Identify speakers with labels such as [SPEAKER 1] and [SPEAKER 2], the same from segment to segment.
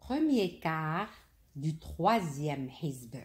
[SPEAKER 1] Premier quart du troisième hizb.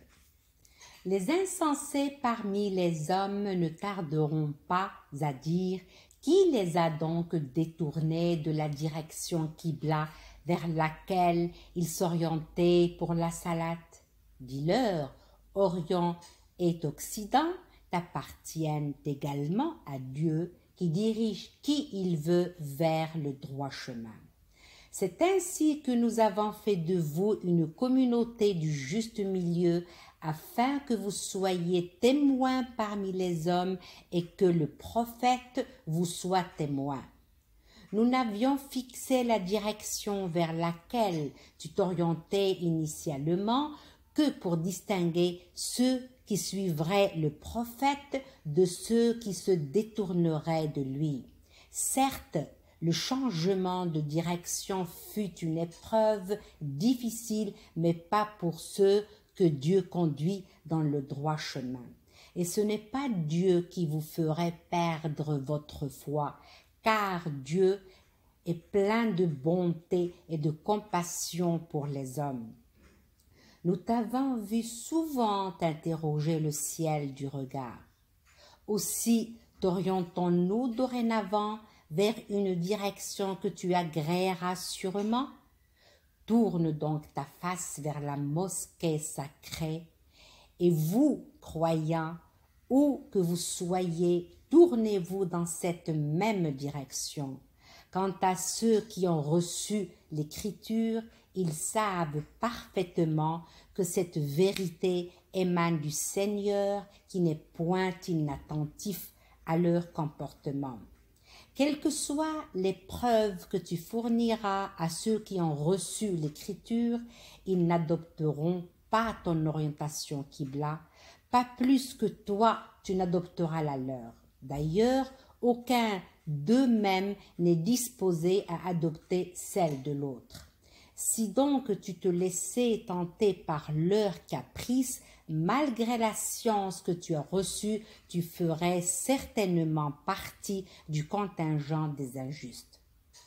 [SPEAKER 1] Les insensés parmi les hommes ne tarderont pas à dire qui les a donc détournés de la direction Qibla vers laquelle ils s'orientaient pour la salat. Dis-leur, Orient et Occident appartiennent également à Dieu qui dirige qui il veut vers le droit chemin. C'est ainsi que nous avons fait de vous une communauté du juste milieu, afin que vous soyez témoins parmi les hommes et que le prophète vous soit témoin. Nous n'avions fixé la direction vers laquelle tu t'orientais initialement que pour distinguer ceux qui suivraient le prophète de ceux qui se détourneraient de lui. Certes, le changement de direction fut une épreuve difficile, mais pas pour ceux que Dieu conduit dans le droit chemin. Et ce n'est pas Dieu qui vous ferait perdre votre foi, car Dieu est plein de bonté et de compassion pour les hommes. Nous t'avons vu souvent t'interroger le ciel du regard. Aussi t'orientons-nous dorénavant vers une direction que tu agréeras sûrement? Tourne donc ta face vers la mosquée sacrée, et vous, croyants, où que vous soyez, tournez-vous dans cette même direction. Quant à ceux qui ont reçu l'écriture, ils savent parfaitement que cette vérité émane du Seigneur qui n'est point inattentif à leur comportement. Quelles que soient les preuves que tu fourniras à ceux qui ont reçu l'écriture, ils n'adopteront pas ton orientation Qibla, pas plus que toi tu n'adopteras la leur. D'ailleurs, aucun d'eux-mêmes n'est disposé à adopter celle de l'autre. Si donc tu te laissais tenter par leurs caprices, malgré la science que tu as reçue, tu ferais certainement partie du contingent des injustes.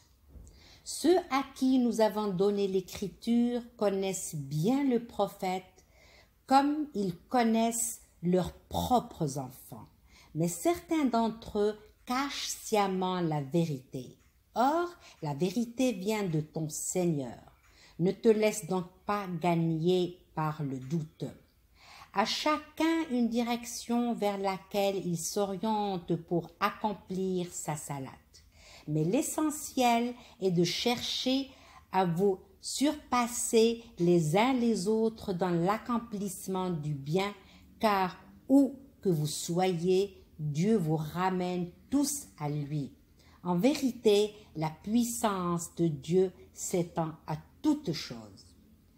[SPEAKER 1] Ceux à qui nous avons donné l'écriture connaissent bien le prophète comme ils connaissent leurs propres enfants. Mais certains d'entre eux cachent sciemment la vérité. Or, la vérité vient de ton Seigneur. Ne te laisse donc pas gagner par le doute. À chacun une direction vers laquelle il s'oriente pour accomplir sa salat. Mais l'essentiel est de chercher à vous surpasser les uns les autres dans l'accomplissement du bien, car où que vous soyez, Dieu vous ramène tous à lui. En vérité, la puissance de Dieu s'étend à toutes choses.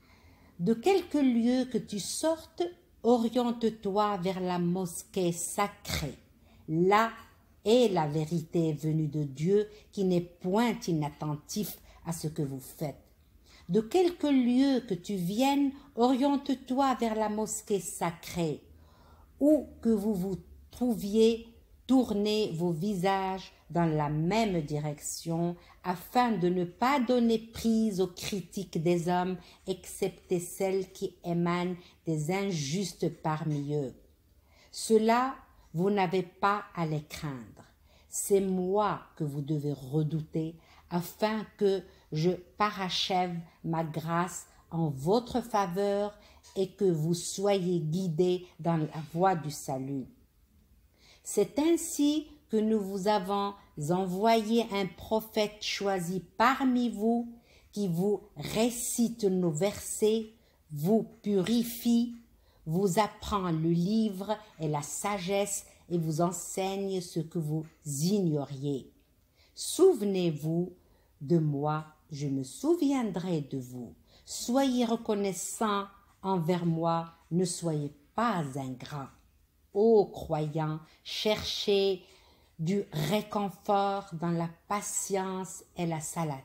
[SPEAKER 1] De quelque lieu que tu sortes, oriente-toi vers la mosquée sacrée. Là est la vérité venue de Dieu qui n'est point inattentif à ce que vous faites. De quelque lieu que tu viennes, oriente-toi vers la mosquée sacrée. Où que vous vous trouviez, tournez vos visages dans la même direction afin de ne pas donner prise aux critiques des hommes, excepté celles qui émanent des injustes parmi eux. Cela, vous n'avez pas à les craindre. C'est moi que vous devez redouter afin que je parachève ma grâce en votre faveur et que vous soyez guidés dans la voie du salut. C'est ainsi que nous vous avons envoyé un prophète choisi parmi vous qui vous récite nos versets, vous purifie, vous apprend le livre et la sagesse et vous enseigne ce que vous ignoriez. Souvenez-vous de moi, je me souviendrai de vous. Soyez reconnaissants envers moi, ne soyez pas ingrats. Ô croyants, cherchez du réconfort dans la patience et la salat.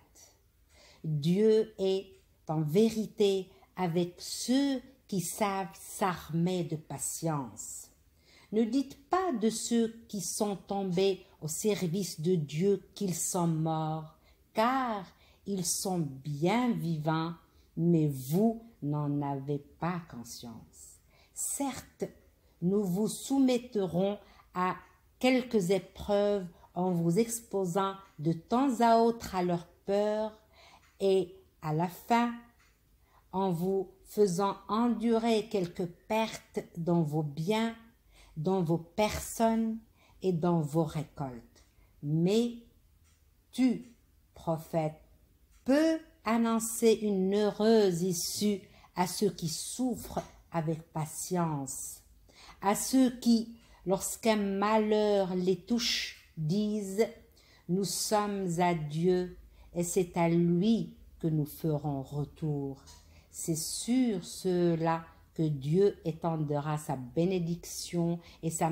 [SPEAKER 1] Dieu est en vérité avec ceux qui savent s'armer de patience. Ne dites pas de ceux qui sont tombés au service de Dieu qu'ils sont morts, car ils sont bien vivants, mais vous n'en avez pas conscience. Certes, nous vous soumettrons à quelques épreuves en vous exposant de temps à autre à leur peur et à la fin, en vous faisant endurer quelques pertes dans vos biens, dans vos personnes et dans vos récoltes. Mais tu, prophète, peux annoncer une heureuse issue à ceux qui souffrent avec patience, à ceux qui, lorsqu'un malheur les touche, disent « Nous sommes à Dieu et c'est à lui que nous ferons retour ». C'est sur ceux-là que Dieu étendra sa bénédiction et sa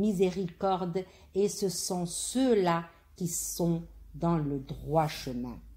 [SPEAKER 1] miséricorde, et ce sont ceux-là qui sont dans le droit chemin.